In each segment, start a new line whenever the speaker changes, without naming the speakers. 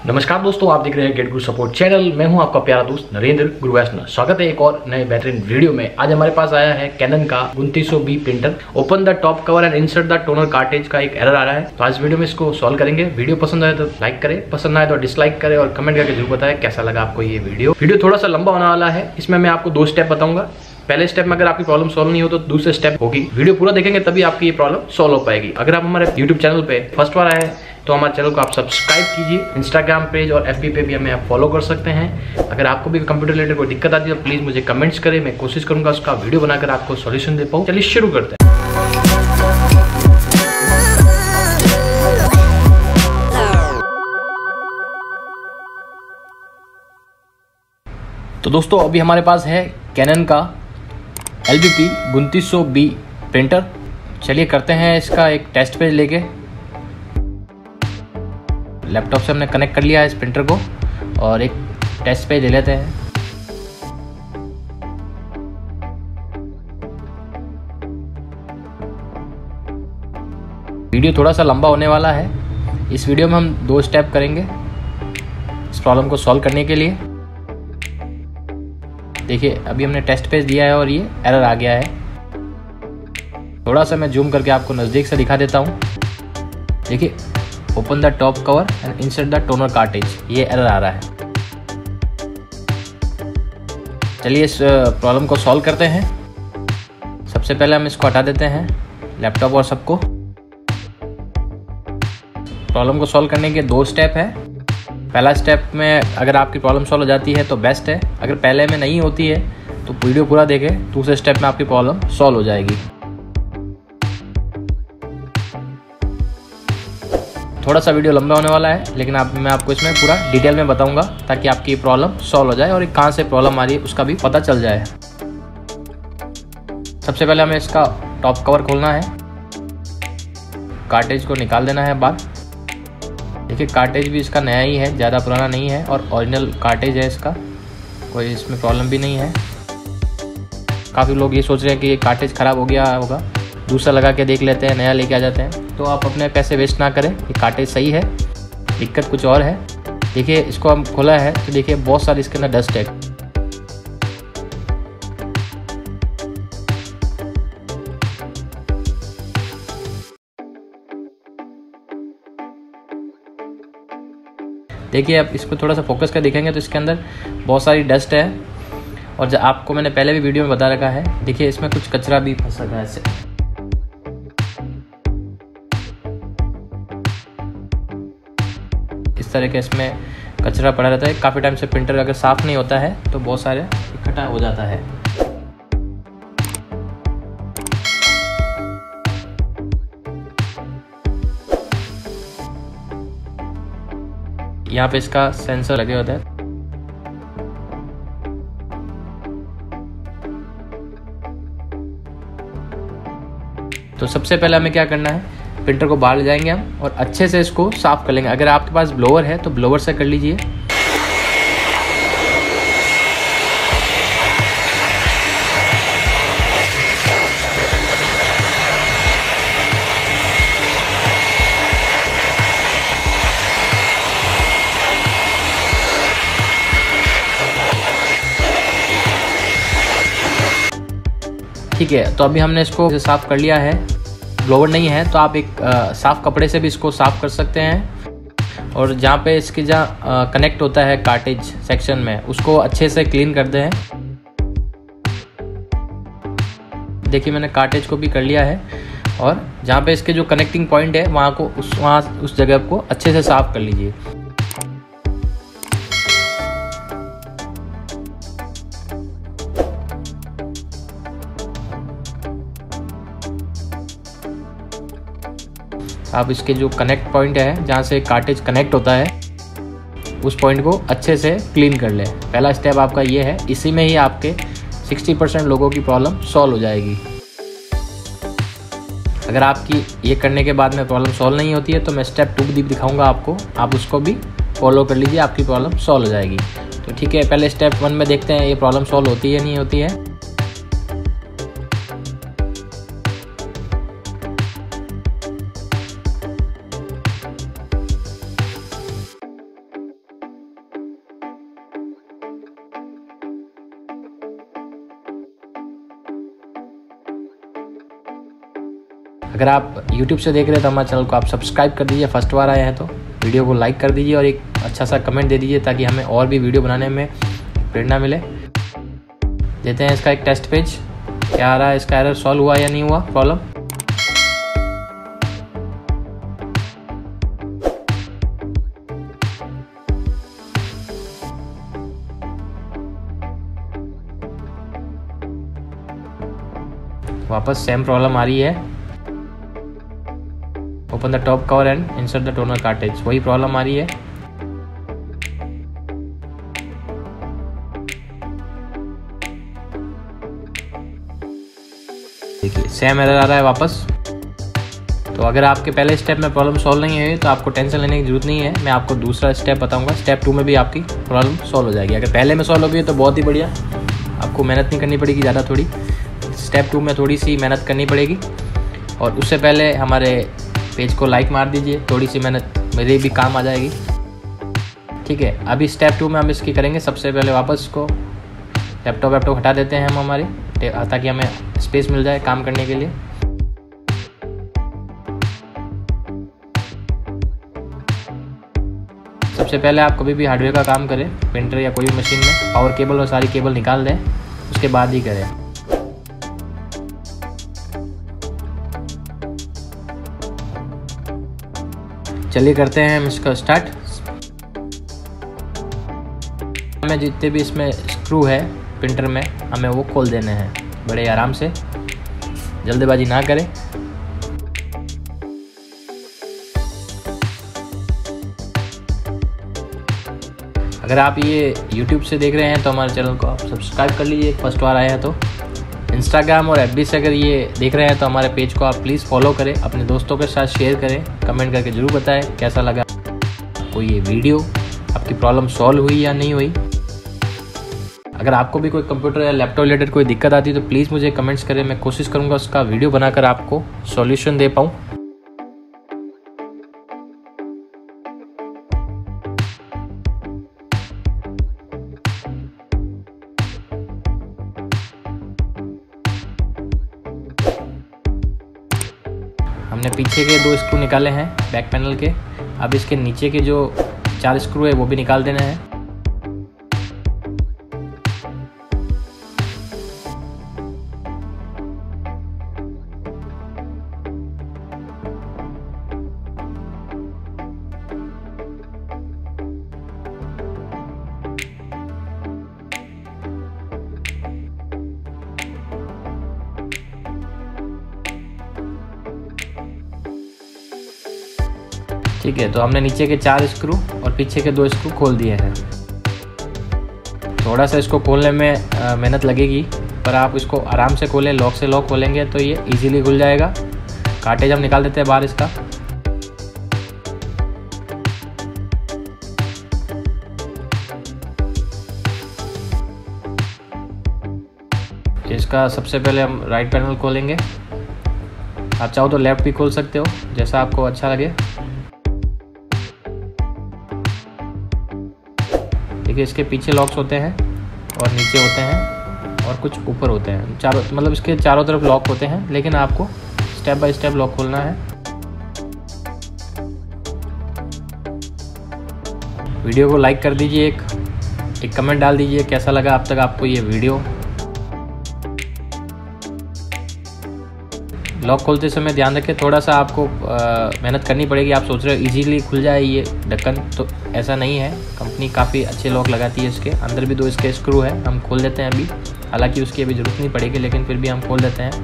नमस्कार दोस्तों, आप देख रहे हैं गेट गुरु सपोर्ट चैनल। मैं हूं आपका प्यारा दोस्त नरेंद्र गुरुवैष्णव। स्वागत है एक और नए बेहतरीन वीडियो में। आज हमारे पास आया है कैनन का 2900B printer. Open the top cover and insert the toner cartridge का एक एरर आ रहा है, तो आज वीडियो में इसको सॉल्व करेंगे। वीडियो पसंद आए तो लाइक करें, पसंद आए तो डिसलाइक करें और कमेंट करके जरूर बताएं कैसा लगा आपको ये वीडियो। थोड़ा सा लंबा होने वाला है, इसमें मैं आपको 2 स्टेप बताऊंगा। पहले स्टेप में अगर आपकी प्रॉब्लम सॉल्व नहीं हो तो दूसरे स्टेप होगी। वीडियो पूरा देखेंगे तभी आपकी ये प्रॉब्लम सॉल्व हो पाएगी। अगर आप हमारे YouTube चैनल पे फर्स्ट बार आए तो हमारे चैनल को आप सब्सक्राइब कीजिए। इंस्टाग्राम पेज और FB पे भी हमें आप फॉलो कर सकते हैं। अगर आपको भी कंप्यूटर रिलेटेड कोई दिक्कत आती है तो प्लीज मुझे कमेंट्स करें, मैं कोशिश करूंगा उसका वीडियो बनाकर आपको सॉल्यूशन दे पाऊँ। चलिए शुरू करते हैं। तो दोस्तों अभी हमारे पास है कैनन का LBP 2900B प्रिंटर। चलिए करते हैं इसका एक टेस्ट पेज लेके। लैपटॉप से हमने कनेक्ट कर लिया है इस प्रिंटर को और एक टेस्ट पेज ले लेते हैं। वीडियो थोड़ा सा लंबा होने वाला है। इस वीडियो में हम 2 स्टेप करेंगे इस प्रॉब्लम को सॉल्व करने के लिए। देखिए अभी हमने टेस्ट पेज दिया है और ये एरर आ गया है। थोड़ा सा मैं जूम करके आपको नज़दीक से दिखा देता हूँ। देखिए open the top cover and insert the toner cartridge, ये एरर आ रहा है। चलिए इस प्रॉब्लम को सॉल्व करते हैं। सबसे पहले हम इसको हटा देते हैं लैपटॉप और सबको। प्रॉब्लम को सॉल्व करने के 2 स्टेप है। पहला स्टेप में अगर आपकी प्रॉब्लम सॉल्व हो जाती है तो बेस्ट है, अगर पहले में नहीं होती है तो वीडियो पूरा देखें। दूसरे स्टेप में आपकी प्रॉब्लम सॉल्व हो जाएगी। थोड़ा सा वीडियो लंबा होने वाला है लेकिन मैं आपको इसमें पूरा डिटेल में बताऊंगा ताकि आपकी प्रॉब्लम सॉल्व हो जाए और कहाँ से प्रॉब्लम आ रही है उसका भी पता चल जाए। सबसे पहले हमें इसका टॉप कवर खोलना है, कार्टेज को निकाल देना है बाहर। देखिए कार्टेज भी इसका नया ही है, ज़्यादा पुराना नहीं है और ओरिजिनल कार्टेज है इसका, कोई इसमें प्रॉब्लम भी नहीं है। काफ़ी लोग ये सोच रहे हैं कि ये कार्टेज ख़राब हो गया होगा, दूसरा लगा के देख लेते हैं, नया लेके आ जाते हैं। तो आप अपने पैसे वेस्ट ना करें, ये कार्टेज सही है, दिक्कत कुछ और है। देखिए इसको हम खोला है तो देखिए बहुत सारी इसके अंदर डस्ट है। देखिए अब इसको थोड़ा सा फोकस कर देखेंगे तो इसके अंदर बहुत सारी डस्ट है और आपको मैंने पहले भी वीडियो में बता रखा है। देखिए इसमें कुछ कचरा भी फंस रखा है इससे। इस तरह के इसमें कचरा पड़ा रहता है। काफ़ी टाइम से प्रिंटर अगर साफ़ नहीं होता है तो बहुत सारे इकट्ठा हो जाता है। यहाँ पे इसका सेंसर लगे होता है। तो सबसे पहले हमें क्या करना है, प्रिंटर को बाहर ले जाएंगे हम और अच्छे से इसको साफ कर लेंगे। अगर आपके पास ब्लोअर है तो ब्लोअर से कर लीजिए। ठीक है, तो अभी हमने इसको साफ कर लिया है। ब्लोवर नहीं है तो आप एक साफ कपड़े से भी इसको साफ कर सकते हैं और जहाँ पे इसके कनेक्ट होता है कार्टेज सेक्शन में उसको अच्छे से क्लीन कर दें। देखिए मैंने कार्टेज को भी कर लिया है और जहाँ पे इसके जो कनेक्टिंग पॉइंट है वहाँ को उस जगह को अच्छे से साफ कर लीजिए। आप इसके जो कनेक्ट पॉइंट है जहाँ से कार्टेज कनेक्ट होता है उस पॉइंट को अच्छे से क्लीन कर लें। पहला स्टेप आपका ये है, इसी में ही आपके 60% लोगों की प्रॉब्लम सॉल्व हो जाएगी। अगर आपकी ये करने के बाद में प्रॉब्लम सॉल्व नहीं होती है तो मैं स्टेप 2 भी दिखाऊंगा आपको, आप उसको भी फॉलो कर लीजिए, आपकी प्रॉब्लम सॉल्व हो जाएगी। तो ठीक है, पहले स्टेप 1 में देखते हैं ये प्रॉब्लम सॉल्व होती है नहीं होती है। अगर आप YouTube से देख रहे हैं तो हमारे चैनल को आप सब्सक्राइब कर दीजिए, फर्स्ट बार आए हैं तो वीडियो को लाइक कर दीजिए और एक अच्छा सा कमेंट दे दीजिए ताकि हमें और भी वीडियो बनाने में प्रेरणा मिले। देते हैं इसका एक टेस्ट पेज, क्या आ रहा है, इसका एरर सॉल्व हुआ या नहीं हुआ प्रॉब्लम। वापस सेम प्रॉब्लम आ रही है। Open the top cover and insert the toner cartridge, वही प्रॉब्लम आ रही है। देखिए सेम एरर आ रहा है वापस। तो अगर आपके पहले स्टेप में प्रॉब्लम सॉल्व नहीं हुई तो आपको टेंशन लेने की जरूरत नहीं है। मैं आपको दूसरा स्टेप बताऊंगा, स्टेप 2 में भी आपकी प्रॉब्लम सॉल्व हो जाएगी। अगर पहले में सॉल्व हो गई तो बहुत ही बढ़िया, आपको मेहनत नहीं करनी पड़ेगी ज़्यादा। थोड़ी स्टेप 2 में थोड़ी सी मेहनत करनी पड़ेगी। और उससे पहले हमारे पेज को लाइक मार दीजिए, थोड़ी सी मेहनत मेरे भी काम आ जाएगी। ठीक है, अभी स्टेप 2 में हम इसकी करेंगे। सबसे पहले वापस को लैपटॉप हटा देते हैं हम हमारे, ताकि हमें स्पेस मिल जाए काम करने के लिए। सबसे पहले आप कभी भी हार्डवेयर का काम करें, प्रिंटर या कोई भी मशीन में, पावर केबल और सारी केबल निकाल दें, उसके बाद ही करें। चलिए करते हैं हम इसका स्टार्ट। हमें जितने भी इसमें स्क्रू है प्रिंटर में, हमें वो खोल देने हैं बड़े आराम से, जल्दबाजी ना करें। अगर आप ये YouTube से देख रहे हैं तो हमारे चैनल को आप सब्सक्राइब कर लीजिए, फर्स्ट बार आया है तो। इंस्टाग्राम और FB से अगर ये देख रहे हैं तो हमारे पेज को आप प्लीज़ फॉलो करें, अपने दोस्तों के साथ शेयर करें, कमेंट करके ज़रूर बताएं कैसा लगा आपको ये वीडियो, आपकी प्रॉब्लम सॉल्व हुई या नहीं हुई। अगर आपको भी कोई कंप्यूटर या लैपटॉप रिलेटेड कोई दिक्कत आती है तो प्लीज़ मुझे कमेंट्स करें, मैं कोशिश करूँगा उसका वीडियो बनाकर आपको सॉल्यूशन दे पाऊँ। हमने पीछे के 2 स्क्रू निकाले हैं बैक पैनल के। अब इसके नीचे के जो 4 स्क्रू है वो भी निकाल देने हैं। ठीक है, तो हमने नीचे के 4 स्क्रू और पीछे के 2 स्क्रू खोल दिए हैं। थोड़ा सा इसको खोलने में मेहनत लगेगी, पर आप इसको आराम से खोलें, लॉक से लॉक खोलेंगे तो ये इजीली खुल जाएगा। कार्टेज हम निकाल देते हैं बाहर इसका। इसका सबसे पहले हम राइट पैनल खोलेंगे। आप चाहो तो लेफ्ट भी खोल सकते हो, जैसा आपको अच्छा लगे। देखिए इसके पीछे लॉक्स होते हैं और नीचे होते हैं और कुछ ऊपर होते हैं, चारों मतलब इसके चारों तरफ लॉक होते हैं, लेकिन आपको स्टेप बाय स्टेप लॉक खोलना है। वीडियो को लाइक कर दीजिए, एक कमेंट डाल दीजिए कैसा लगा अब तक आपको ये वीडियो। लॉक खोलते समय ध्यान रखें, थोड़ा सा आपको मेहनत करनी पड़ेगी। आप सोच रहे हो इजीली खुल जाए ये ढक्कन, तो ऐसा नहीं है। कंपनी काफ़ी अच्छे लॉक लगाती है। इसके अंदर भी 2 इसके स्क्रू है, हम खोल देते हैं अभी। हालांकि उसकी अभी ज़रूरत नहीं पड़ेगी, लेकिन फिर भी हम खोल देते हैं।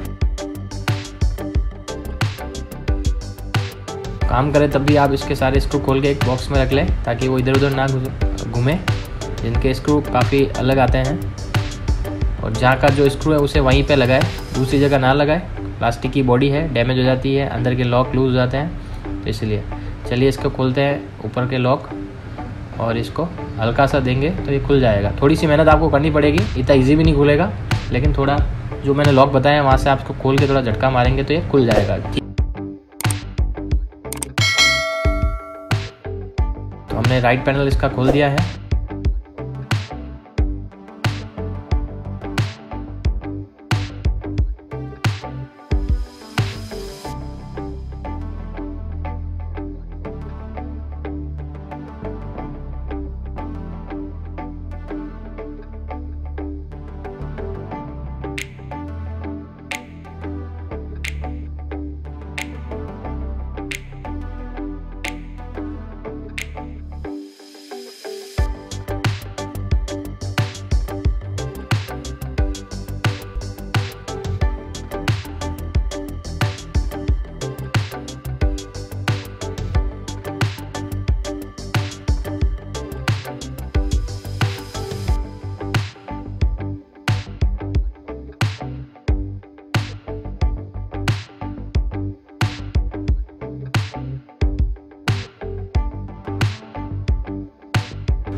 काम करें तब भी आप इसके सारे स्क्रू खोल के एक बॉक्स में रख लें, ताकि वो इधर उधर ना घूमे। जिनके स्क्रू काफ़ी अलग आते हैं, और जहाँ का जो स्क्रू है उसे वहीं पे लगाए, दूसरी जगह ना लगाए। प्लास्टिक की बॉडी है, डैमेज हो जाती है, अंदर के लॉक लूज हो जाते हैं, तो इसलिए। चलिए इसको खोलते हैं, ऊपर के लॉक, और इसको हल्का सा देंगे तो ये खुल जाएगा। थोड़ी सी मेहनत आपको करनी पड़ेगी, इतना इजी भी नहीं खुलेगा, लेकिन थोड़ा जो मैंने लॉक बताया वहाँ से आप इसको खोल के थोड़ा झटका मारेंगे तो ये खुल जाएगा। तो हमने राइट पैनल इसका खोल दिया है।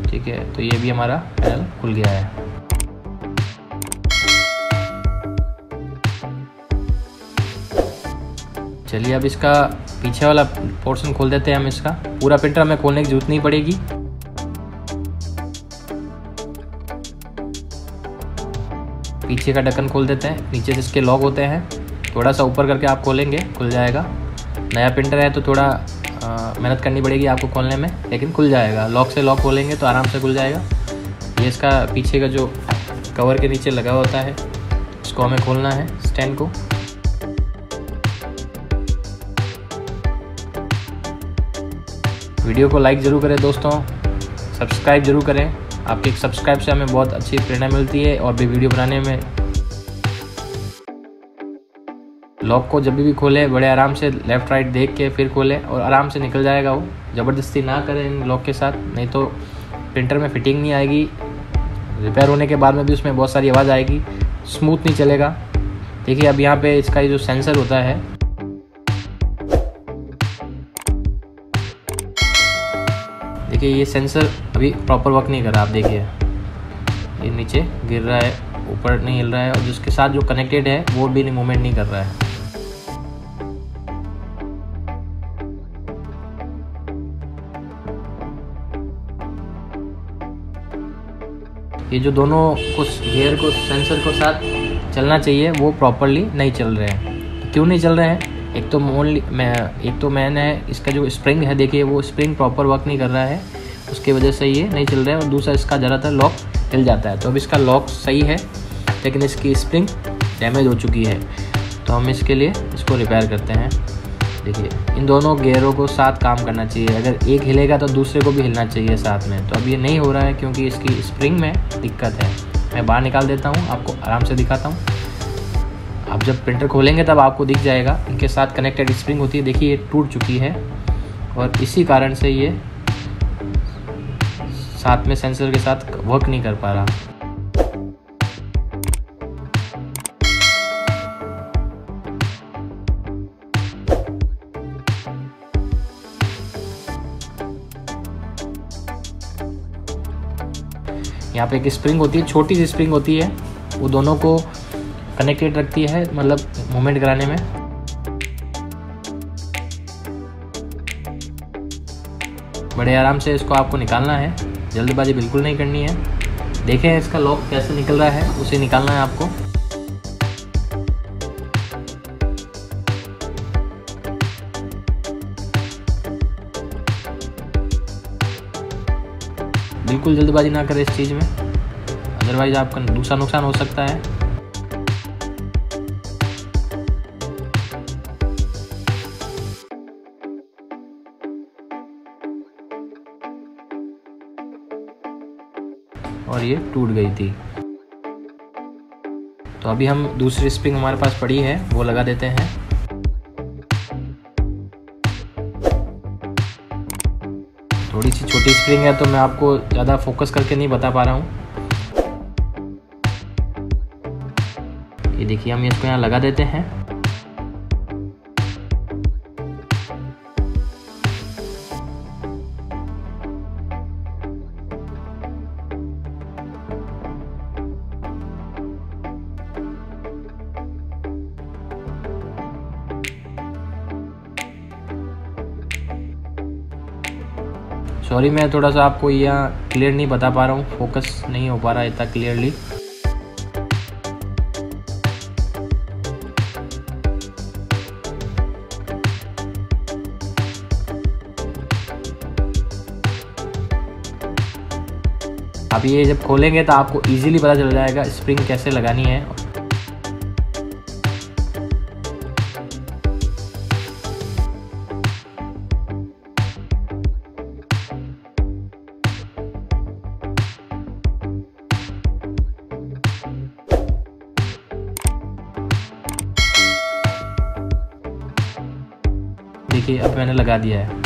ठीक है, तो ये भी हमारा पैनल खुल गया है। चलिए अब इसका पीछे वाला पोर्शन खोल देते हैं हम। इसका पूरा प्रिंटर हमें खोलने की जरूरत नहीं पड़ेगी। पीछे का ढक्कन खोल देते हैं, नीचे से इसके लॉक होते हैं, थोड़ा सा ऊपर करके आप खोलेंगे खुल जाएगा। नया प्रिंटर है तो थोड़ा मेहनत करनी पड़ेगी आपको खोलने में, लेकिन खुल जाएगा। लॉक से लॉक खोलेंगे तो आराम से खुल जाएगा। ये इसका पीछे का जो कवर के नीचे लगा होता है, इसको हमें खोलना है स्टैंड को। वीडियो को लाइक ज़रूर करें दोस्तों, सब्सक्राइब ज़रूर करें। आपके एक सब्सक्राइब से हमें बहुत अच्छी प्रेरणा मिलती है और भी वीडियो बनाने में। लॉक को जब भी खोले बड़े आराम से लेफ़्ट राइट देख के फिर खोलें और आराम से निकल जाएगा वो। ज़बरदस्ती ना करें इन लॉक के साथ, नहीं तो प्रिंटर में फिटिंग नहीं आएगी। रिपेयर होने के बाद में भी उसमें बहुत सारी आवाज़ आएगी, स्मूथ नहीं चलेगा। देखिए अब यहाँ पे इसका जो सेंसर होता है, देखिए ये सेंसर अभी प्रॉपर वर्क नहीं कर रहा। आप देखिए ये नीचे गिर रहा है, ऊपर नहीं हिल रहा है, और जिसके साथ जो कनेक्टेड है वो भी मूवमेंट नहीं कर रहा है। ये जो दोनों कुछ गियर को सेंसर को साथ चलना चाहिए वो प्रॉपरली नहीं चल रहे हैं। क्यों नहीं चल रहे हैं? एक तो मैंने इसका जो स्प्रिंग है, देखिए वो स्प्रिंग प्रॉपर वर्क नहीं कर रहा है, उसकी वजह से ये नहीं चल रहा है। और दूसरा इसका ज़्यादातर लॉक हिल जाता है। तो अब इसका लॉक सही है लेकिन इसकी स्प्रिंग डैमेज हो चुकी है, तो हम इसके लिए इसको रिपेयर करते हैं। देखिए इन दोनों गियरों को साथ काम करना चाहिए, अगर एक हिलेगा तो दूसरे को भी हिलना चाहिए साथ में। तो अब ये नहीं हो रहा है क्योंकि इसकी स्प्रिंग में दिक्कत है। मैं बाहर निकाल देता हूँ, आपको आराम से दिखाता हूँ। आप जब प्रिंटर खोलेंगे तब आपको दिख जाएगा, इनके साथ कनेक्टेड स्प्रिंग होती है। देखिए ये टूट चुकी है और इसी कारण से ये साथ में सेंसर के साथ वर्क नहीं कर पा रहा। यहाँ पे एक स्प्रिंग होती है, छोटी सी स्प्रिंग होती है, वो दोनों को कनेक्टेड रखती है, मतलब मूवमेंट कराने में। बड़े आराम से इसको आपको निकालना है, जल्दबाजी बिल्कुल नहीं करनी है। देखें इसका लॉक कैसे निकल रहा है, उसे निकालना है आपको। बिल्कुल जल्दबाजी ना करें इस चीज़ में, अदरवाइज आपका दूसरा नुकसान हो सकता है। और ये टूट गई थी। तो अभी हम दूसरी स्प्रिंग हमारे पास पड़ी है वो लगा देते हैं। थोड़ी सी छोटी स्प्रिंग है तो मैं आपको ज़्यादा फोकस करके नहीं बता पा रहा हूँ। ये देखिए हम इसको यहाँ लगा देते हैं। सॉरी मैं थोड़ा सा आपको यहाँ क्लियर नहीं बता पा रहा हूँ, फोकस नहीं हो पा रहा है इतना क्लियरली। आप ये जब खोलेंगे तो आपको इजीली पता चल जाएगा स्प्रिंग कैसे लगानी है। देखिए अब मैंने लगा दिया है।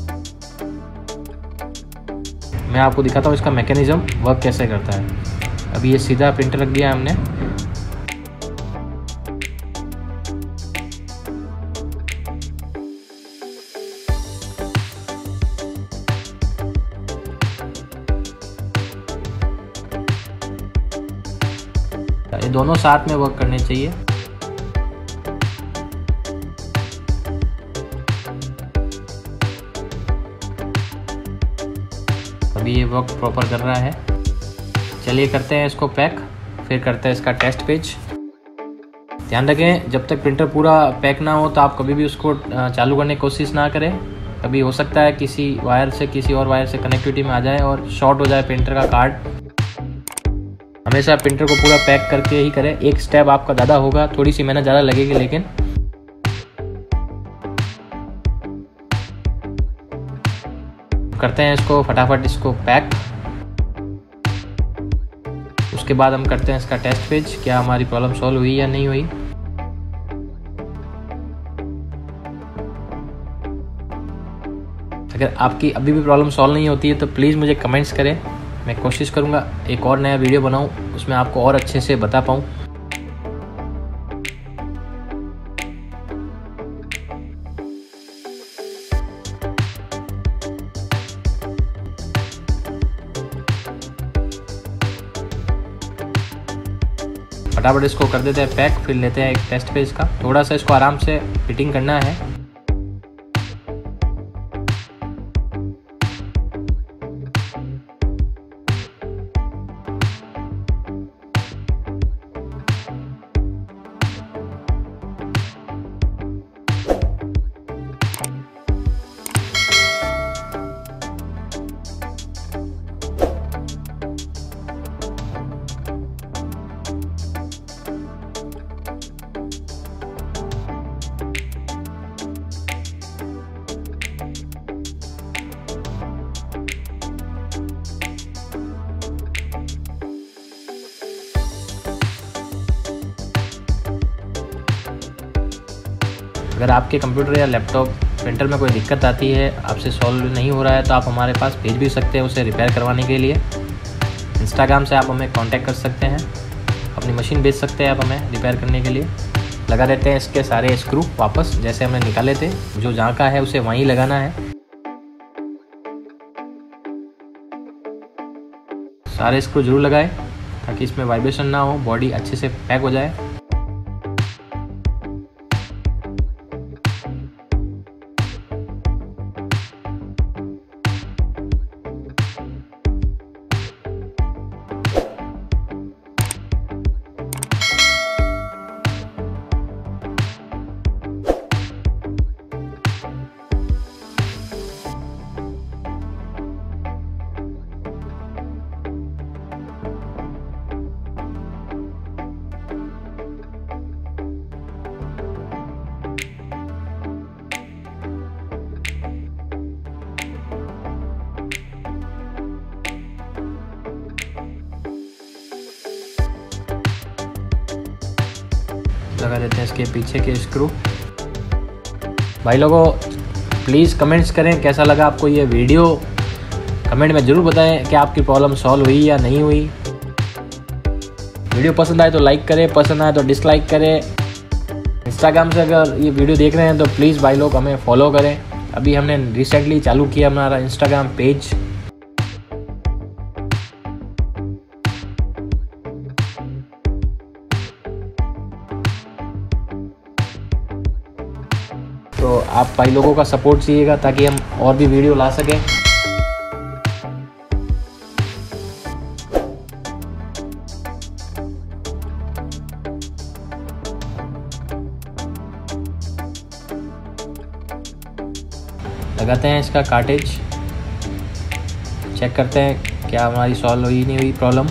मैं आपको दिखाता हूँ इसका मैकेनिज्म वर्क कैसे करता है। अभी ये सीधा प्रिंटर रख दिया हमने। ये दोनों साथ में वर्क करने चाहिए। अभी ये वर्क प्रॉपर कर रहा है। चलिए करते हैं इसको पैक, फिर करते हैं इसका टेस्ट पेज। ध्यान रखें जब तक प्रिंटर पूरा पैक ना हो तो आप कभी भी उसको चालू करने की कोशिश ना करें। कभी हो सकता है किसी वायर से किसी और वायर से कनेक्टिविटी में आ जाए और शॉर्ट हो जाए प्रिंटर का कार्ड। हमेशा प्रिंटर को पूरा पैक करके ही करें। एक स्टेप आपका ज़्यादा होगा, थोड़ी सी मेहनत ज़्यादा लगेगी, लेकिन करते हैं इसको फटाफट इसको पैक। उसके बाद हम करते हैं इसका टेस्ट पेज, क्या हमारी प्रॉब्लम सॉल्व हुई या नहीं हुई। अगर आपकी अभी भी प्रॉब्लम सॉल्व नहीं होती है तो प्लीज़ मुझे कमेंट्स करें। मैं कोशिश करूँगा एक और नया वीडियो बनाऊँ, उसमें आपको और अच्छे से बता पाऊँ। फटाफट इसको कर देते हैं पैक, फिर लेते हैं एक टेस्ट पेज का। थोड़ा सा इसको आराम से फिटिंग करना है। अगर आपके कंप्यूटर या लैपटॉप प्रिंटर में कोई दिक्कत आती है, आपसे सॉल्व नहीं हो रहा है, तो आप हमारे पास भेज भी सकते हैं उसे रिपेयर करवाने के लिए। इंस्टाग्राम से आप हमें कांटेक्ट कर सकते हैं, अपनी मशीन भेज सकते हैं आप हमें रिपेयर करने के लिए। लगा देते हैं इसके सारे स्क्रू वापस जैसे हमने निकाले थे। जो जहाँ का है उसे वहीं लगाना है। सारे स्क्रू जरूर लगाएं ताकि इसमें वाइब्रेशन ना हो, बॉडी अच्छे से पैक हो जाए। लगा देते हैं इसके पीछे के स्क्रू। भाई लोगों प्लीज़ कमेंट्स करें कैसा लगा आपको ये वीडियो। कमेंट में ज़रूर बताएं कि आपकी प्रॉब्लम सॉल्व हुई या नहीं हुई। वीडियो पसंद आए तो लाइक करें, पसंद आए तो डिसलाइक करें। इंस्टाग्राम से अगर ये वीडियो देख रहे हैं तो प्लीज़ भाई लोग हमें फॉलो करें। अभी हमने रिसेंटली चालू किया हमारा इंस्टाग्राम पेज। तो आप भाई लोगों का सपोर्ट चाहिएगा ताकि हम और भी वीडियो ला सकें। लगाते हैं इसका कार्टेज, चेक करते हैं क्या हमारी सॉल्व हुई नहीं हुई प्रॉब्लम।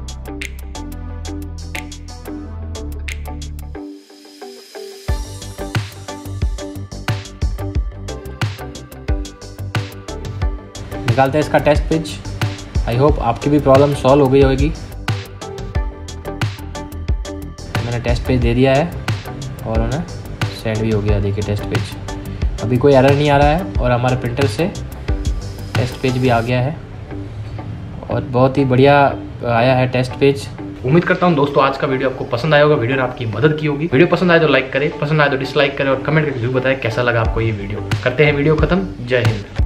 निकालते हैं इसका टेस्ट पेज। आई होप आपकी भी प्रॉब्लम सॉल्व हो गई होगी। मैंने टेस्ट पेज दे दिया है और उन्हें सेंड भी हो गया। देखिए टेस्ट पेज, अभी कोई एरर नहीं आ रहा है और हमारे प्रिंटर से टेस्ट पेज भी आ गया है और बहुत ही बढ़िया आया है टेस्ट पेज। उम्मीद करता हूँ दोस्तों आज का वीडियो आपको पसंद आया होगा, वीडियो ने आपकी मदद की होगी। वीडियो पसंद आए तो लाइक करें, पसंद आए तो डिसलाइक करें और कमेंट करके जरूर बताएं कैसा लगा आपको ये वीडियो। करते हैं वीडियो खत्म। जय हिंद।